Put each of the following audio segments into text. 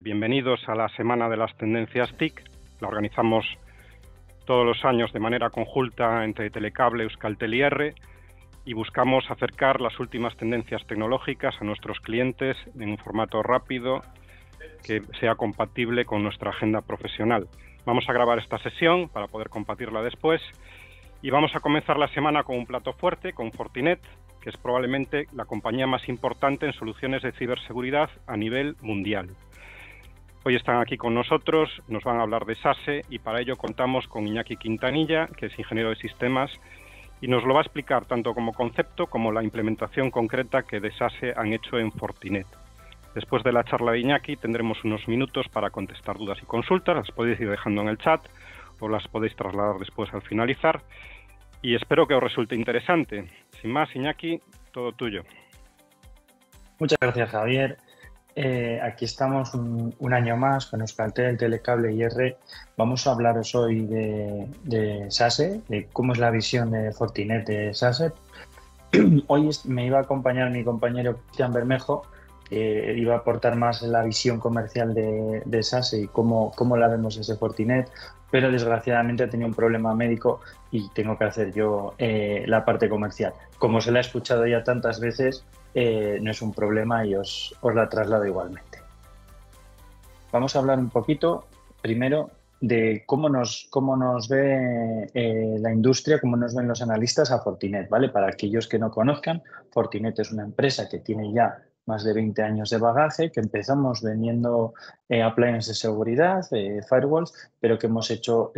Bienvenidos a la Semana de las Tendencias TIC. La organizamos todos los años de manera conjunta entre Telecable, Euskaltel y R y buscamos acercar las últimas tendencias tecnológicas a nuestros clientes en un formato rápido que sea compatible con nuestra agenda profesional. Vamos a grabar esta sesión para poder compartirla después y vamos a comenzar la semana con un plato fuerte, con Fortinet, que es probablemente la compañía más importante en soluciones de ciberseguridad a nivel mundial. Hoy están aquí con nosotros, nos van a hablar de SASE y para ello contamos con Iñaki Quintanilla, que es ingeniero de sistemas, y nos lo va a explicar tanto como concepto como la implementación concreta que de SASE han hecho en Fortinet. Después de la charla de Iñaki tendremos unos minutos para contestar dudas y consultas, las podéis ir dejando en el chat o las podéis trasladar después al finalizar y espero que os resulte interesante. Sin más, Iñaki, todo tuyo. Muchas gracias, Javier. Aquí estamos un año más con Euskaltel, Telecable y R. Vamos a hablaros hoy de SASE, de cómo es la visión de Fortinet de SASE. Hoy me iba a acompañar mi compañero Cristian Bermejo, que iba a aportar más la visión comercial de SASE y cómo la vemos desde Fortinet, pero desgraciadamente he tenido un problema médico y tengo que hacer yo la parte comercial. Como se la he escuchado ya tantas veces, no es un problema y os la traslado igualmente. Vamos a hablar un poquito primero de cómo nos ve la industria, cómo nos ven los analistas a Fortinet, ¿vale? Para aquellos que no conozcan, Fortinet es una empresa que tiene ya más de 20 años de bagaje, que empezamos vendiendo appliances de seguridad, firewalls, pero que hemos hecho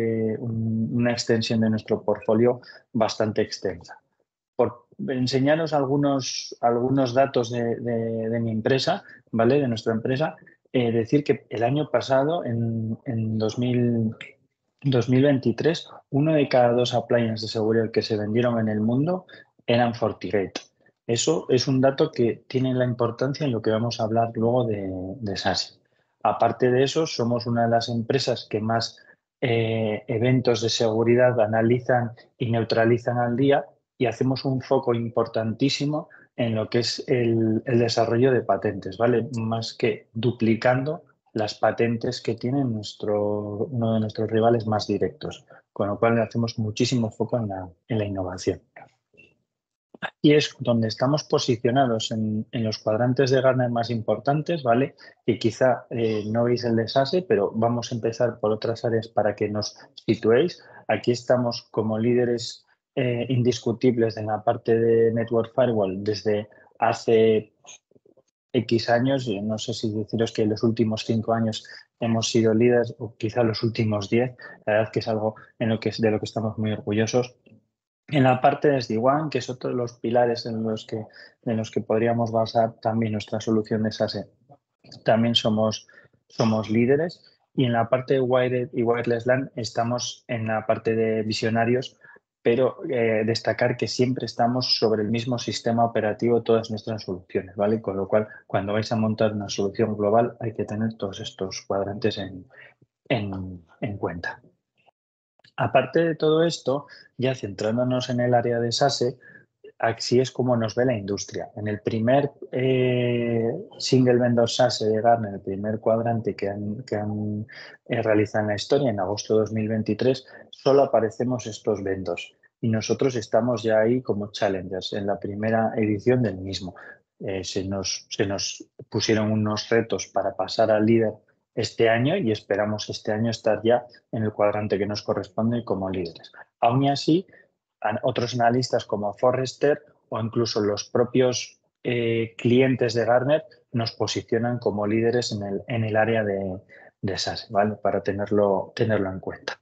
una extensión de nuestro portfolio bastante extensa. Por enseñaros algunos datos de mi empresa, ¿vale? De nuestra empresa, decir que el año pasado, en 2023, uno de cada dos appliances de seguridad que se vendieron en el mundo eran FortiGate. Eso es un dato que tiene la importancia en lo que vamos a hablar luego de SASE. Aparte de eso, somos una de las empresas que más eventos de seguridad analizan y neutralizan al día y hacemos un foco importantísimo en lo que es el desarrollo de patentes, ¿vale? Más que duplicando las patentes que tiene uno de nuestros rivales más directos, con lo cual le hacemos muchísimo foco en la innovación. Y es donde estamos posicionados en los cuadrantes de Gartner más importantes, ¿vale? Y quizá no veis el de SASE, pero vamos a empezar por otras áreas para que nos situéis. Aquí estamos como líderes indiscutibles en la parte de Network Firewall desde hace X años. Yo no sé si deciros que en los últimos 5 años hemos sido líderes o quizá los últimos 10. La verdad que es algo de lo que estamos muy orgullosos. En la parte de SD-WAN, que es otro de los pilares en los que podríamos basar también nuestra solución de SASE, también somos líderes. Y en la parte de Wired y Wireless LAN estamos en la parte de visionarios, pero destacar que siempre estamos sobre el mismo sistema operativo todas nuestras soluciones, ¿vale? Con lo cual, cuando vais a montar una solución global, hay que tener todos estos cuadrantes en cuenta. Aparte de todo esto, ya centrándonos en el área de SASE, así es como nos ve la industria. En el primer single vendor SASE de Gartner, el primer cuadrante que han realizado en la historia, en agosto de 2023, solo aparecemos estos vendors. Y nosotros estamos ya ahí como challengers en la primera edición del mismo. Se nos pusieron unos retos para pasar al líder este año y esperamos este año estar ya en el cuadrante que nos corresponde como líderes. Aún así, otros analistas como Forrester o incluso los propios clientes de Gartner nos posicionan como líderes en el área de SASE, ¿vale? Para tenerlo en cuenta.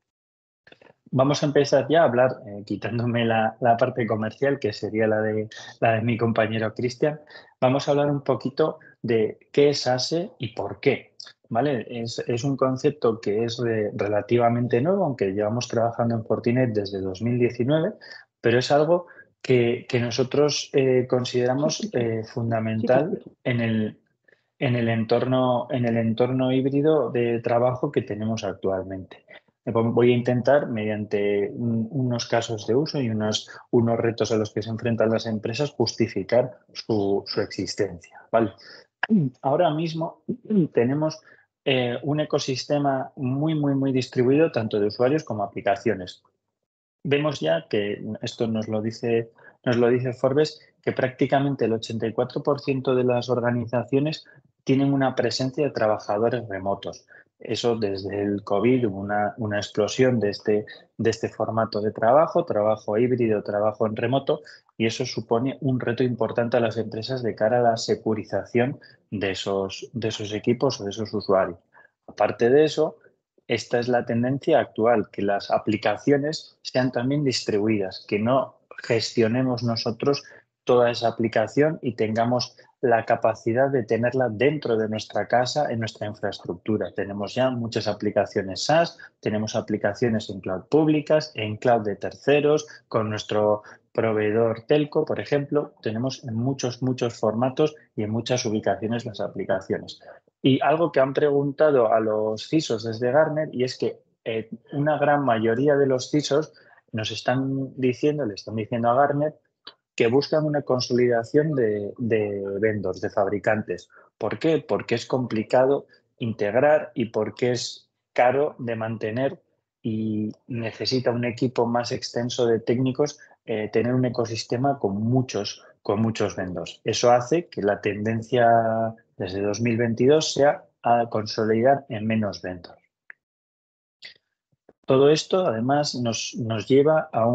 Vamos a empezar ya a hablar, quitándome la parte comercial, que sería la de mi compañero Cristian. Vamos a hablar un poquito de qué es SASE y por qué. ¿Vale? Es un concepto que es relativamente nuevo, aunque llevamos trabajando en Fortinet desde 2019, pero es algo que nosotros consideramos fundamental en el entorno híbrido de trabajo que tenemos actualmente. Voy a intentar, mediante unos casos de uso y unos retos a los que se enfrentan las empresas, justificar su existencia, ¿vale? Ahora mismo tenemos un ecosistema muy distribuido, tanto de usuarios como aplicaciones. Vemos ya que esto nos lo dice Forbes, que prácticamente el 84% de las organizaciones tienen una presencia de trabajadores remotos. Eso desde el COVID hubo una explosión de este formato de trabajo híbrido, trabajo en remoto, y eso supone un reto importante a las empresas de cara a la securización de esos equipos o de esos usuarios. Aparte de eso, esta es la tendencia actual, que las aplicaciones sean también distribuidas, que no gestionemos nosotros toda esa aplicación y tengamos la capacidad de tenerla dentro de nuestra casa, en nuestra infraestructura. Tenemos ya muchas aplicaciones SaaS, tenemos aplicaciones en cloud públicas, en cloud de terceros, con nuestro proveedor telco, por ejemplo. Tenemos en muchos formatos y en muchas ubicaciones las aplicaciones. Y algo que han preguntado a los CISOs desde Gartner, y es que una gran mayoría de los CISOs nos están diciendo, le están diciendo a Gartner, que buscan una consolidación de vendors, de fabricantes. ¿Por qué? Porque es complicado integrar y porque es caro de mantener y necesita un equipo más extenso de técnicos, tener un ecosistema con muchos vendors. Eso hace que la tendencia desde 2022 sea a consolidar en menos vendors. Todo esto, además, nos lleva a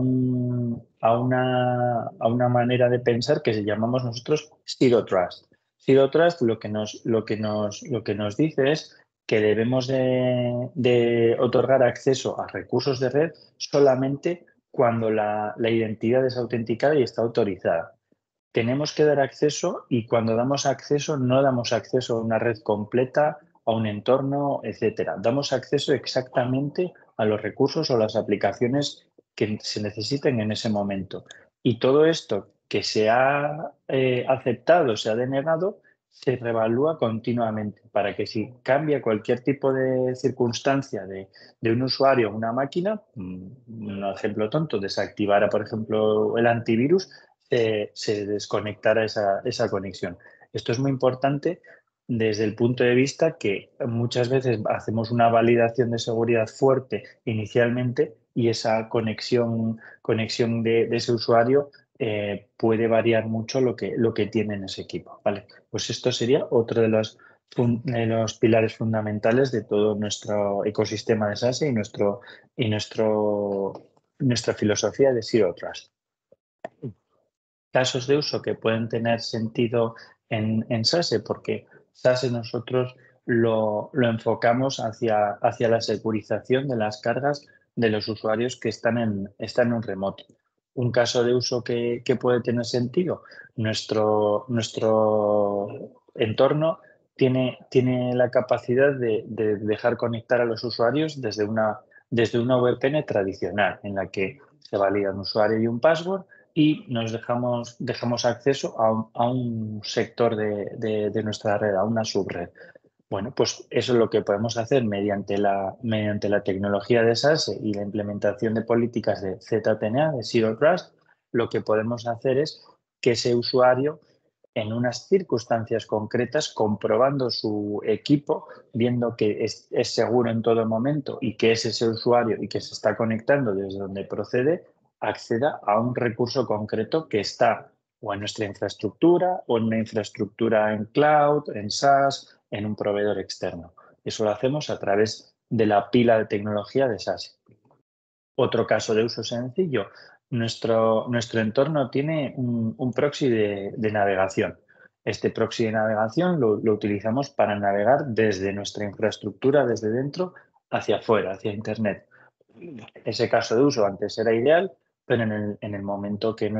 una manera de pensar que llamamos nosotros Zero Trust. Zero Trust lo que nos dice es que debemos de otorgar acceso a recursos de red solamente cuando la identidad es autenticada y está autorizada. Tenemos que dar acceso y cuando damos acceso no damos acceso a una red completa, a un entorno, etcétera. Damos acceso exactamente a los recursos o las aplicaciones que se necesiten en ese momento. Y todo esto que se ha aceptado, se ha denegado, se reevalúa continuamente para que si cambia cualquier tipo de circunstancia de un usuario o una máquina, un ejemplo tonto, desactivara, por ejemplo, el antivirus, se desconectara esa conexión. Esto es muy importante desde el punto de vista que muchas veces hacemos una validación de seguridad fuerte inicialmente y esa conexión de ese usuario puede variar mucho lo que tiene en ese equipo. ¿Vale? Pues esto sería otro de los pilares fundamentales de todo nuestro ecosistema de SASE nuestra filosofía de Zero Trust. Casos de uso que pueden tener sentido en SASE, porque SASE nosotros lo enfocamos hacia la securización de las cargas de los usuarios que están en un remoto. Un caso de uso que puede tener sentido, nuestro entorno tiene la capacidad de dejar conectar a los usuarios desde una VPN tradicional, en la que se valida un usuario y un password y nos dejamos acceso a un sector de nuestra red, a una subred. Bueno, pues eso es lo que podemos hacer mediante la tecnología de SASE y la implementación de políticas de ZTNA, de Zero Trust. Lo que podemos hacer es que ese usuario, en unas circunstancias concretas, comprobando su equipo, viendo que es seguro en todo momento y que es ese usuario y que se está conectando desde donde procede, acceda a un recurso concreto que está o en nuestra infraestructura o en una infraestructura en cloud, en SaaS, en un proveedor externo. Eso lo hacemos a través de la pila de tecnología de SASE. Otro caso de uso sencillo, nuestro entorno tiene un proxy de navegación. Este proxy de navegación lo utilizamos para navegar desde nuestra infraestructura, desde dentro, hacia afuera, hacia Internet. Ese caso de uso antes era ideal, pero en el momento que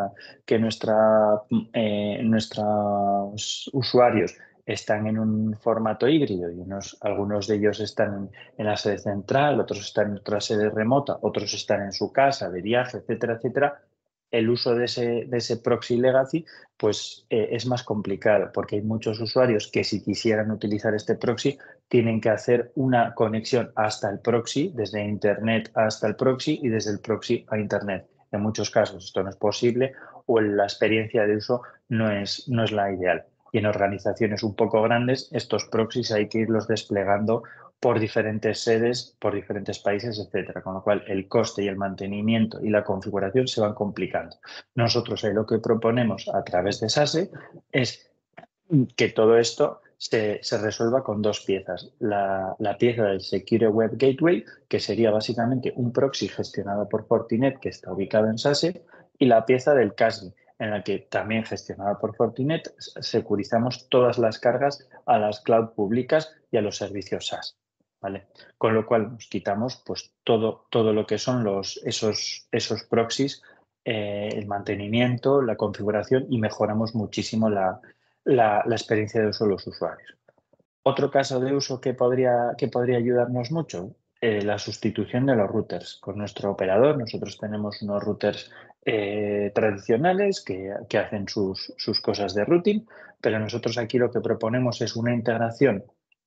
nuestros usuarios están en un formato híbrido y algunos de ellos están en la sede central, otros están en otra sede remota, otros están en su casa, de viaje, etcétera, etcétera, el uso de ese proxy legacy pues es más complicado porque hay muchos usuarios que si quisieran utilizar este proxy tienen que hacer una conexión hasta el proxy, desde Internet hasta el proxy y desde el proxy a Internet. En muchos casos esto no es posible o la experiencia de uso no es la ideal. Y en organizaciones un poco grandes, estos proxies hay que irlos desplegando por diferentes sedes, por diferentes países, etcétera. Con lo cual, el coste y el mantenimiento y la configuración se van complicando. Nosotros ahí lo que proponemos a través de SASE es que todo esto se resuelva con dos piezas. La pieza del Secure Web Gateway, que sería básicamente un proxy gestionado por Fortinet que está ubicado en SASE, y la pieza del CASB, en la que también gestionada por Fortinet securizamos todas las cargas a las cloud públicas y a los servicios SaaS. ¿Vale? Con lo cual nos quitamos pues, todo lo que son esos proxies, el mantenimiento, la configuración y mejoramos muchísimo la experiencia de uso de los usuarios. Otro caso de uso que podría ayudarnos mucho, la sustitución de los routers. Con nuestro operador, nosotros tenemos unos routers tradicionales que hacen sus cosas de routing, pero nosotros aquí lo que proponemos es una integración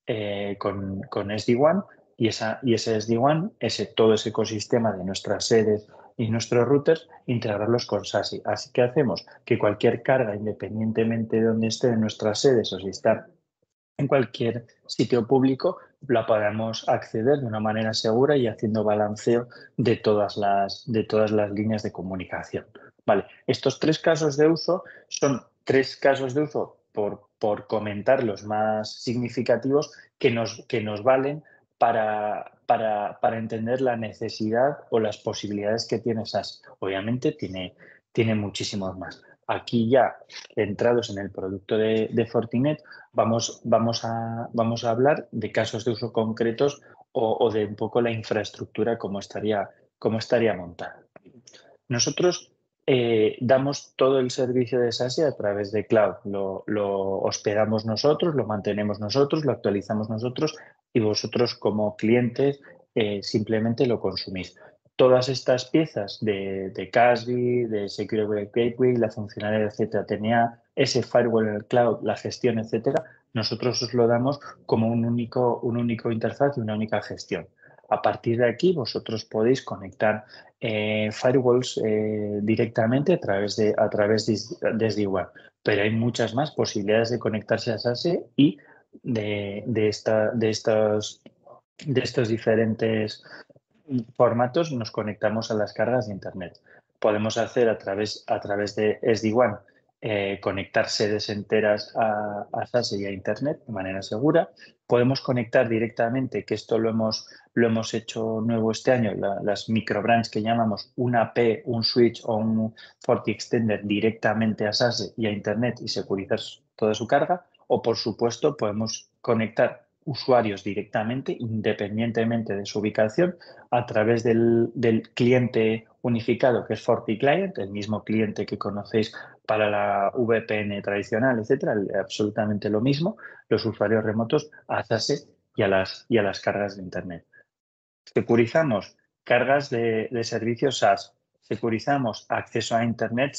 con SD-WAN y ese SD-WAN, todo ese ecosistema de nuestras sedes y nuestros routers, integrarlos con SASE. Así que hacemos que cualquier carga, independientemente de donde esté en nuestras sedes o si está en cualquier sitio público, la podamos acceder de una manera segura y haciendo balanceo de todas las líneas de comunicación. Vale, estos tres casos de uso son tres casos de uso, por comentar los más significativos, que nos valen para entender la necesidad o las posibilidades que tiene SaaS. Obviamente tiene muchísimos más. Aquí ya, centrados en el producto de Fortinet, vamos a hablar de casos de uso concretos o de un poco la infraestructura, cómo estaría montada. Nosotros damos todo el servicio de SASE a través de cloud. Lo hospedamos nosotros, lo mantenemos nosotros, lo actualizamos nosotros y vosotros como clientes simplemente lo consumís. Todas estas piezas de CASB, de Secure Web Gateway, la funcionalidad de ZTNA, ese firewall en el cloud, la gestión, etcétera, nosotros os lo damos como un único interfaz y una única gestión. A partir de aquí, vosotros podéis conectar firewalls directamente a través de SD-WAN, pero hay muchas más posibilidades de conectarse a SASE y de estos diferentes formatos nos conectamos a las cargas de Internet. Podemos hacer a través de SD-WAN conectar sedes enteras a SASE y a Internet de manera segura. Podemos conectar directamente, que esto lo hemos hecho nuevo este año, las microbranch que llamamos una AP, un switch o un FortiExtender directamente a SASE y a Internet y securizar toda su carga. O, por supuesto, podemos conectar usuarios directamente, independientemente de su ubicación, a través del cliente unificado que es FortiClient, el mismo cliente que conocéis para la VPN tradicional, etcétera, absolutamente lo mismo, los usuarios remotos a SASE y a las cargas de Internet. Securizamos cargas de servicios SaaS, securizamos acceso a Internet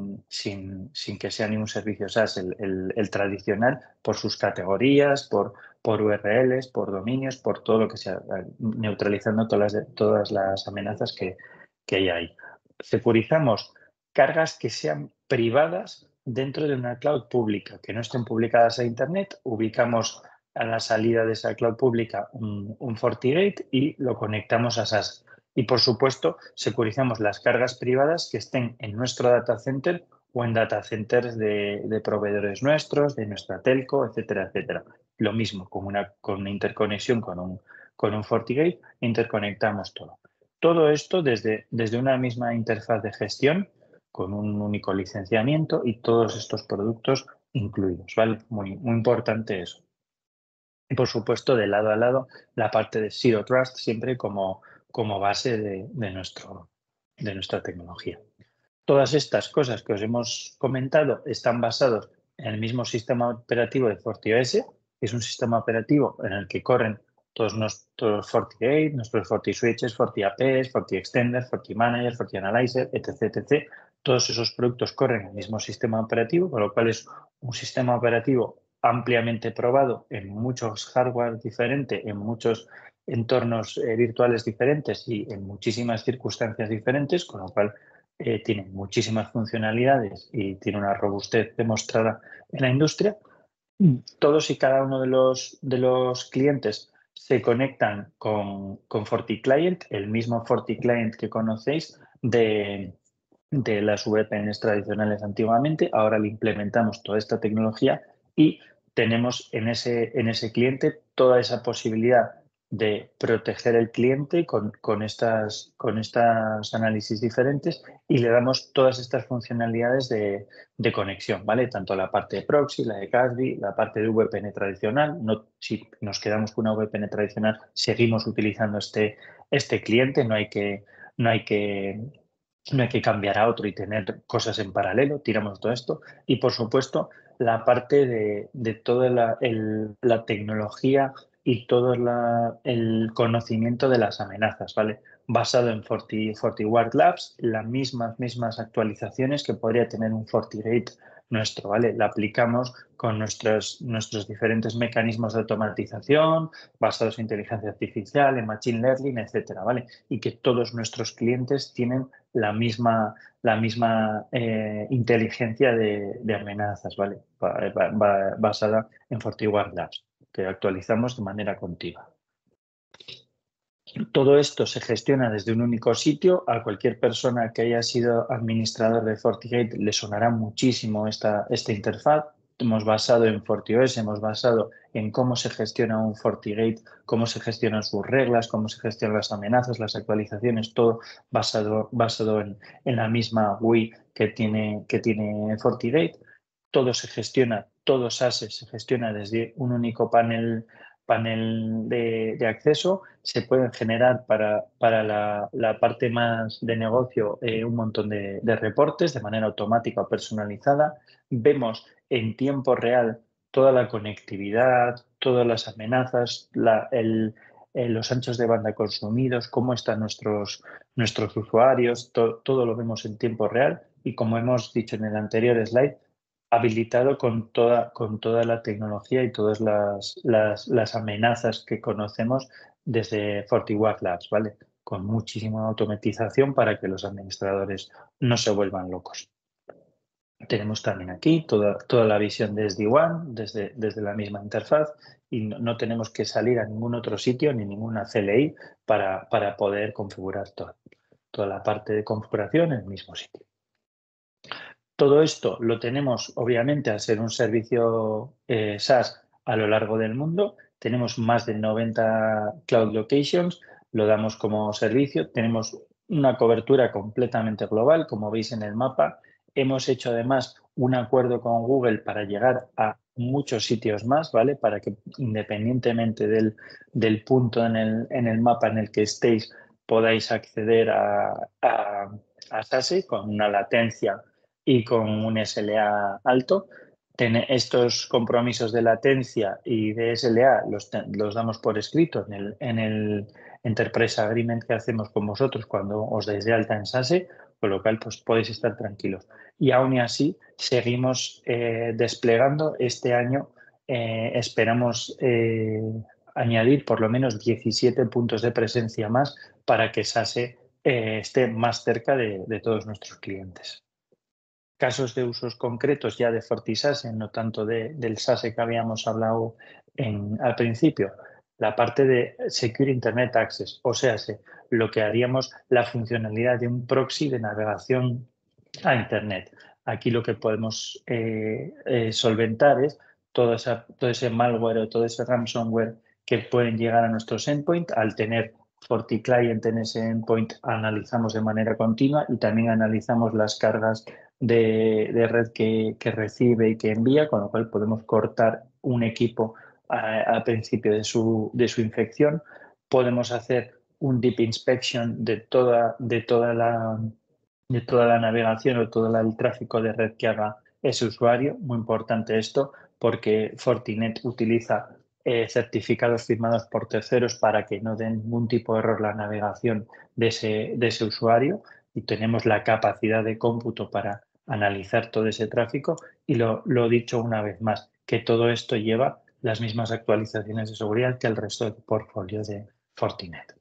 sin que sea ningún servicio SaaS, el tradicional, por sus categorías, por URLs, por dominios, por todo lo que sea, neutralizando todas las amenazas que hay ahí. Securizamos cargas que sean privadas dentro de una cloud pública, que no estén publicadas a Internet. Ubicamos a la salida de esa cloud pública un FortiGate y lo conectamos a SaaS. Y, por supuesto, securizamos las cargas privadas que estén en nuestro data center o en data centers de proveedores nuestros, de nuestra telco, etcétera, etcétera. Lo mismo, con una interconexión con un FortiGate, interconectamos todo. Todo esto desde una misma interfaz de gestión, con un único licenciamiento y todos estos productos incluidos, ¿vale? Muy, muy importante eso. Y, por supuesto, de lado a lado, la parte de Zero Trust siempre como base de nuestra tecnología. Todas estas cosas que os hemos comentado están basados en el mismo sistema operativo de FortiOS, que es un sistema operativo en el que corren todos nuestros FortiGate, nuestros FortiSwitches, FortiAPs, FortiExtender, FortiManager, FortiAnalyzer, etc., etc. Todos esos productos corren en el mismo sistema operativo, con lo cual es un sistema operativo ampliamente probado en muchos hardware diferentes, en muchos entornos virtuales diferentes y en muchísimas circunstancias diferentes, con lo cual tiene muchísimas funcionalidades y tiene una robustez demostrada en la industria. todos y cada uno de los clientes se conectan con FortiClient, el mismo FortiClient que conocéis de las VPNs tradicionales antiguamente. Ahora le implementamos toda esta tecnología y tenemos en ese cliente toda esa posibilidad de proteger el cliente con estas análisis diferentes y le damos todas estas funcionalidades de conexión, ¿vale? Tanto la parte de proxy, la de CASB, la parte de VPN tradicional. No, si nos quedamos con una VPN tradicional, seguimos utilizando este cliente, no hay que cambiar a otro y tener cosas en paralelo, tiramos todo esto. Y por supuesto, la parte de toda la tecnología y todo el conocimiento de las amenazas, ¿vale? Basado en FortiWard Labs, las mismas actualizaciones que podría tener un FortiGate nuestro, ¿vale? La aplicamos con nuestros diferentes mecanismos de automatización, basados en inteligencia artificial, en machine learning, etcétera, ¿vale? Y que todos nuestros clientes tienen la misma inteligencia de amenazas, ¿vale? Basada en FortiWard Labs, que actualizamos de manera continua. Todo esto se gestiona desde un único sitio. A cualquier persona que haya sido administrador de FortiGate le sonará muchísimo esta interfaz. Hemos basado en FortiOS, hemos basado en cómo se gestiona un FortiGate, cómo se gestionan sus reglas, cómo se gestionan las amenazas, las actualizaciones, todo basado en la misma GUI que tiene FortiGate. Todo se gestiona, todo SASE se gestiona desde un único panel de acceso. Se pueden generar para la parte más de negocio un montón de reportes de manera automática o personalizada. Vemos en tiempo real toda la conectividad, todas las amenazas, los anchos de banda consumidos, cómo están nuestros usuarios, todo lo vemos en tiempo real y, como hemos dicho en el anterior slide, habilitado con toda la tecnología y todas las amenazas que conocemos desde FortiWard Labs, ¿vale? Con muchísima automatización para que los administradores no se vuelvan locos. Tenemos también aquí toda la visión de SD-WAN desde la misma interfaz y no tenemos que salir a ningún otro sitio ni ninguna CLI para poder configurar toda la parte de configuración en el mismo sitio. Todo esto lo tenemos, obviamente, al ser un servicio SaaS a lo largo del mundo. Tenemos más de 90 cloud locations, lo damos como servicio. Tenemos una cobertura completamente global, como veis en el mapa. Hemos hecho además un acuerdo con Google para llegar a muchos sitios más, ¿vale? Para que, independientemente del punto en el mapa en el que estéis, podáis acceder a SASE con una latencia y con un SLA alto. Estos compromisos de latencia y de SLA los damos por escrito en el Enterprise Agreement que hacemos con vosotros cuando os dais de alta en SASE, con lo cual pues podéis estar tranquilos. Y aún así seguimos desplegando. Este año esperamos añadir por lo menos 17 puntos de presencia más para que SASE esté más cerca de todos nuestros clientes. Casos de usos concretos ya de FortiSASE, no tanto del SASE que habíamos hablado al principio. La parte de Secure Internet Access, o sea, lo que haríamos la funcionalidad de un proxy de navegación a Internet. Aquí lo que podemos solventar es todo ese malware o todo ese ransomware que pueden llegar a nuestros endpoints. Al tener FortiClient en ese endpoint, analizamos de manera continua y también analizamos las cargas de red que recibe y que envía, con lo cual podemos cortar un equipo al principio de su infección. Podemos hacer un deep inspection de toda la navegación o todo el tráfico de red que haga ese usuario. Muy importante esto, porque Fortinet utiliza certificados firmados por terceros para que no den ningún tipo de error la navegación de ese usuario, y tenemos la capacidad de cómputo para analizar todo ese tráfico. Y lo dicho una vez más, que todo esto lleva las mismas actualizaciones de seguridad que el resto del portfolio de Fortinet.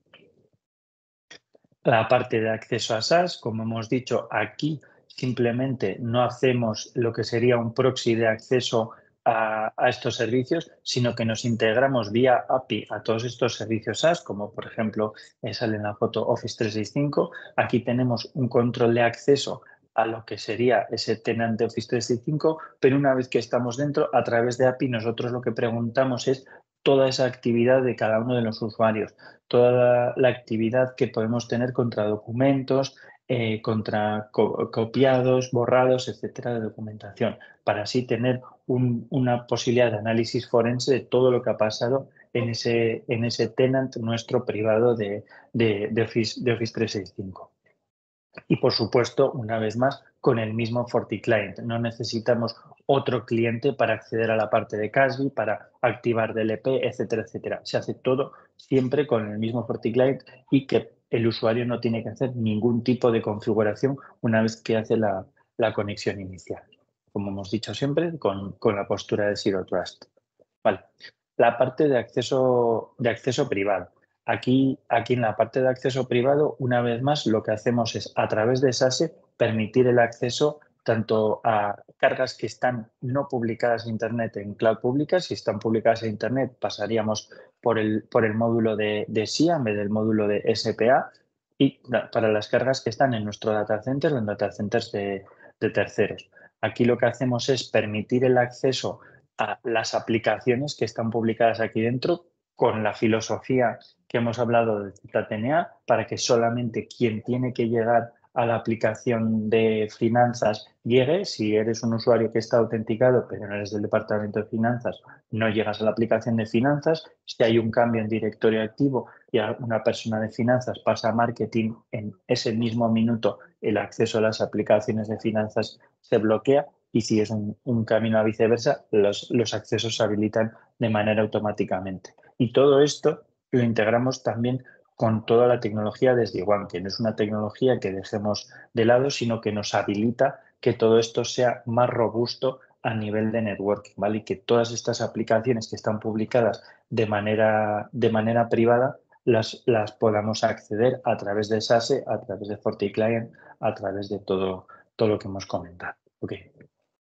La parte de acceso a SaaS, como hemos dicho, aquí simplemente no hacemos lo que sería un proxy de acceso a estos servicios, sino que nos integramos vía API a todos estos servicios SaaS, como por ejemplo sale en la foto Office 365. Aquí tenemos un control de acceso a lo que sería ese tenant de Office 365, pero una vez que estamos dentro, a través de API, nosotros lo que preguntamos es toda esa actividad de cada uno de los usuarios, toda la actividad que podemos tener contra documentos, contra copiados, borrados, etcétera, de documentación, para así tener una posibilidad de análisis forense de todo lo que ha pasado en ese tenant nuestro privado de Office 365. Y por supuesto, una vez más, con el mismo FortiClient. No necesitamos otro cliente para acceder a la parte de CASB, para activar DLP, etcétera, etcétera. Se hace todo siempre con el mismo FortiClient y que el usuario no tiene que hacer ningún tipo de configuración una vez que hace la conexión inicial. Como hemos dicho siempre, con la postura de Zero Trust. Vale. La parte de acceso privado. Aquí en la parte de acceso privado, una vez más, lo que hacemos es, a través de SASE, permitir el acceso tanto a cargas que están no publicadas en Internet en cloud pública. Si están publicadas en Internet, pasaríamos por el módulo de SIA en vez del módulo de SPA. Y para las cargas que están en nuestro data center o en data centers de terceros. Aquí lo que hacemos es permitir el acceso a las aplicaciones que están publicadas aquí dentro con la filosofía que hemos hablado de ZTNA para que solamente quien tiene que llegar a la aplicación de finanzas llegue. Si eres un usuario que está autenticado pero no eres del departamento de finanzas, no llegas a la aplicación de finanzas. Si hay un cambio en directorio activo y una persona de finanzas pasa a marketing, en ese mismo minuto el acceso a las aplicaciones de finanzas se bloquea. Y si es un camino a viceversa, los accesos se habilitan de manera automáticamente. Y todo esto lo integramos también con toda la tecnología de SD-WAN, que no es una tecnología que dejemos de lado, sino que nos habilita que todo esto sea más robusto a nivel de networking, ¿vale? Y que todas estas aplicaciones que están publicadas de manera privada las podamos acceder a través de SASE, a través de FortiClient, a través de todo lo que hemos comentado. Okay.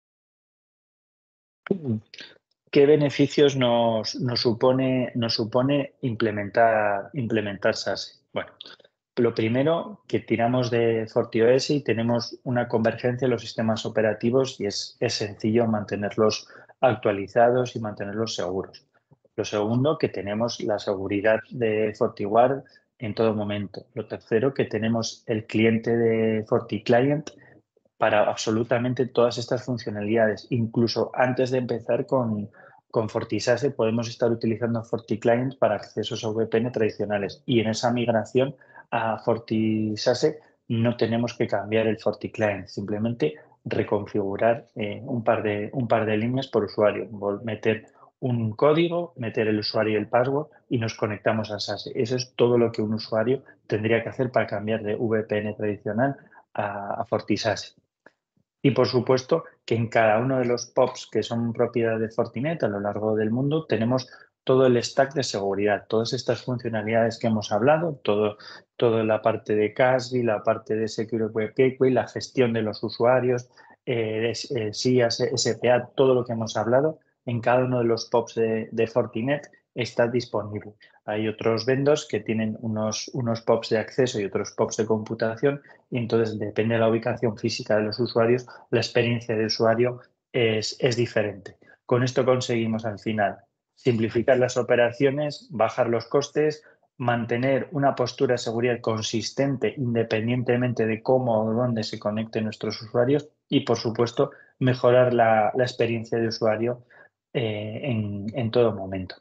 ¿Qué beneficios nos supone implementar SASE? Bueno, lo primero, que tiramos de FortiOS y tenemos una convergencia en los sistemas operativos y es sencillo mantenerlos actualizados y mantenerlos seguros. Lo segundo, que tenemos la seguridad de FortiGuard en todo momento. Lo tercero, que tenemos el cliente de FortiClient para absolutamente todas estas funcionalidades. Incluso antes de empezar con FortiSASE podemos estar utilizando FortiClient para accesos a VPN tradicionales y en esa migración a FortiSASE no tenemos que cambiar el FortiClient, simplemente reconfigurar un par de líneas por usuario, meter un código, meter el usuario y el password y nos conectamos a SASE. Eso es todo lo que un usuario tendría que hacer para cambiar de VPN tradicional a FortiSASE. Y por supuesto que en cada uno de los POPs que son propiedad de Fortinet a lo largo del mundo tenemos todo el stack de seguridad, todas estas funcionalidades que hemos hablado, toda la parte de CASB, la parte de Secure Web Gateway, la gestión de los usuarios, SIA, SPA, todo lo que hemos hablado, en cada uno de los POPs de Fortinet está disponible. Hay otros vendors que tienen unos POPs de acceso y otros POPs de computación y entonces depende de la ubicación física de los usuarios, la experiencia de usuario es diferente. Con esto conseguimos al final simplificar las operaciones, bajar los costes, mantener una postura de seguridad consistente independientemente de cómo o dónde se conecten nuestros usuarios y, por supuesto, mejorar la experiencia de usuario en todo momento.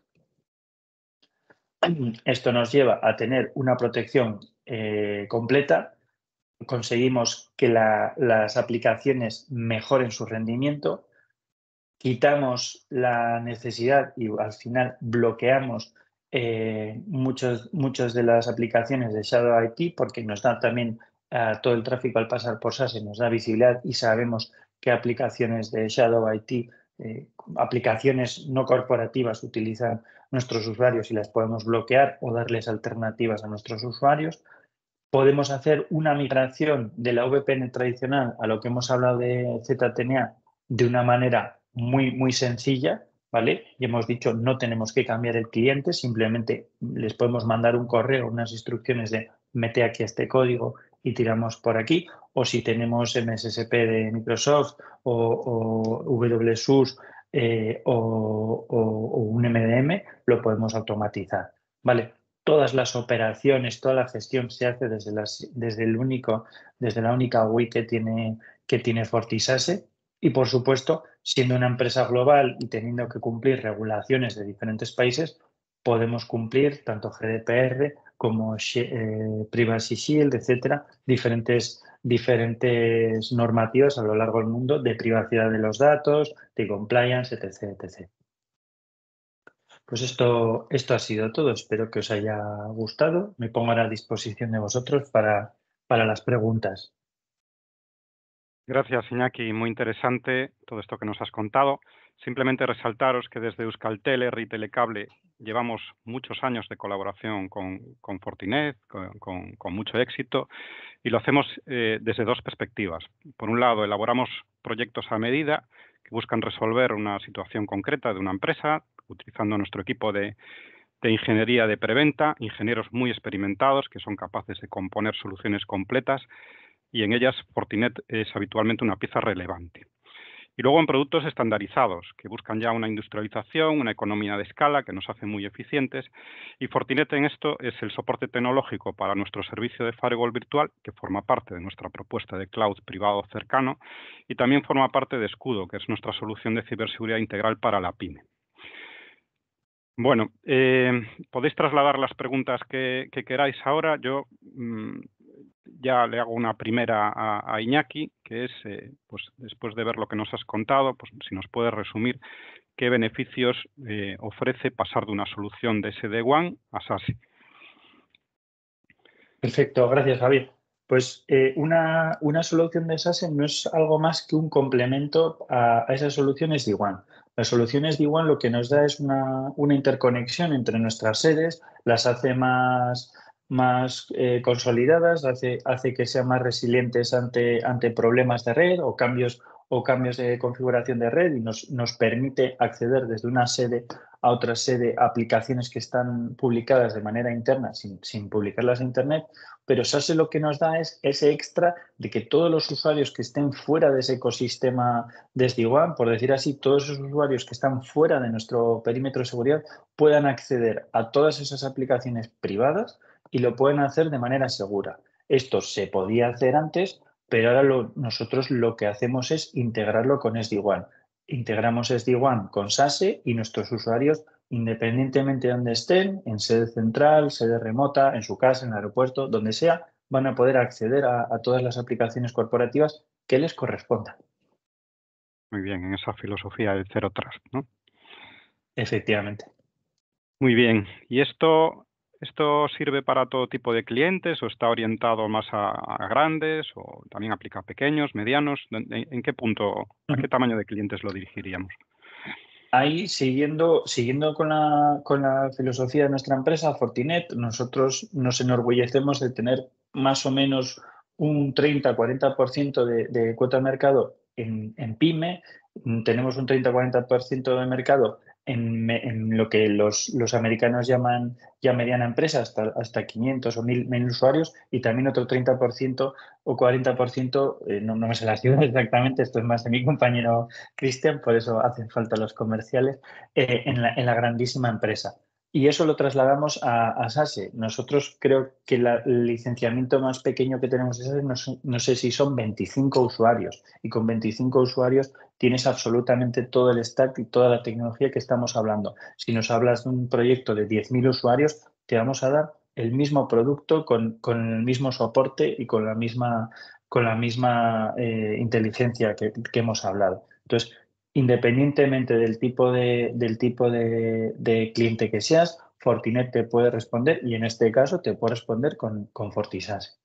Esto nos lleva a tener una protección completa. Conseguimos que las aplicaciones mejoren su rendimiento, quitamos la necesidad y al final bloqueamos muchas de las aplicaciones de Shadow IT porque nos da también todo el tráfico al pasar por SASE, nos da visibilidad y sabemos qué aplicaciones de Shadow IT, aplicaciones no corporativas utilizan nuestros usuarios y las podemos bloquear o darles alternativas a nuestros usuarios. Podemos hacer una migración de la VPN tradicional a lo que hemos hablado de ZTNA de una manera muy sencilla, ¿vale? Y hemos dicho no tenemos que cambiar el cliente, simplemente les podemos mandar un correo, unas instrucciones de mete aquí este código y tiramos por aquí. O si tenemos MSSP de Microsoft o WSUS o un MDM, lo podemos automatizar, ¿vale? Todas las operaciones, toda la gestión se hace desde la única UI que tiene Fortisase. Y, por supuesto, siendo una empresa global y teniendo que cumplir regulaciones de diferentes países, podemos cumplir tanto GDPR como Privacy Shield, etcétera, diferentes normativas a lo largo del mundo de privacidad de los datos, de compliance, etc., etc. Pues esto ha sido todo. Espero que os haya gustado. Me pongo a la disposición de vosotros para las preguntas. Gracias, Iñaki. Muy interesante todo esto que nos has contado. Simplemente resaltaros que desde Euskaltel y Telecable llevamos muchos años de colaboración con Fortinet, con mucho éxito, y lo hacemos desde dos perspectivas. Por un lado, elaboramos proyectos a medida que buscan resolver una situación concreta de una empresa, utilizando nuestro equipo de ingeniería de preventa, ingenieros muy experimentados que son capaces de componer soluciones completas, y en ellas Fortinet es habitualmente una pieza relevante. Y luego en productos estandarizados, que buscan ya una industrialización, una economía de escala que nos hace muy eficientes. Y Fortinet en esto es el soporte tecnológico para nuestro servicio de firewall virtual, que forma parte de nuestra propuesta de cloud privado cercano, y también forma parte de Escudo, que es nuestra solución de ciberseguridad integral para la pyme. Bueno, podéis trasladar las preguntas que queráis ahora. Yo ya le hago una primera a Iñaki, que es, pues después de ver lo que nos has contado, pues si nos puedes resumir qué beneficios ofrece pasar de una solución de SD-WAN a SASE. Perfecto, gracias, Javier. Pues una solución de SASE no es algo más que un complemento a esas soluciones de SD-WAN. Las soluciones de SD-WAN lo que nos da es una interconexión entre nuestras sedes, las hace más consolidadas, hace que sean más resilientes ante problemas de red o cambios de configuración de red, y nos permite acceder desde una sede a otra sede a aplicaciones que están publicadas de manera interna sin publicarlas a Internet. Pero SASE lo que nos da es ese extra de que todos los usuarios que estén fuera de ese ecosistema de SD-WAN, por decir así, todos esos usuarios que están fuera de nuestro perímetro de seguridad puedan acceder a todas esas aplicaciones privadas y lo pueden hacer de manera segura. Esto se podía hacer antes, pero ahora nosotros lo que hacemos es integrarlo con SD-WAN. Integramos SD-WAN con SASE y nuestros usuarios, independientemente de donde estén, en sede central, sede remota, en su casa, en el aeropuerto, donde sea, van a poder acceder a todas las aplicaciones corporativas que les correspondan. Muy bien, en esa filosofía del Zero Trust, ¿no? Efectivamente. Muy bien. ¿Y esto sirve para todo tipo de clientes o está orientado más a grandes o también aplica a pequeños, medianos? ¿En qué punto, a qué tamaño de clientes lo dirigiríamos? Ahí, siguiendo con la filosofía de nuestra empresa, Fortinet, nosotros nos enorgullecemos de tener más o menos un 30-40% de cuota de mercado en pyme. Tenemos un 30-40% de mercado en lo que los americanos llaman ya mediana empresa, hasta 500 o 1000 usuarios, y también otro 30% o 40%, no me sé la cifra exactamente, esto es más de mi compañero Cristian, por eso hacen falta los comerciales, en la grandísima empresa. Y eso lo trasladamos a SASE. Nosotros creo que el licenciamiento más pequeño que tenemos de SASE, no sé si son 25 usuarios. Y con 25 usuarios tienes absolutamente todo el stack y toda la tecnología que estamos hablando. Si nos hablas de un proyecto de 10.000 usuarios, te vamos a dar el mismo producto con el mismo soporte y con la misma inteligencia que hemos hablado. Entonces, independientemente del tipo de cliente que seas, Fortinet te puede responder, y en este caso te puede responder con FortiSASE.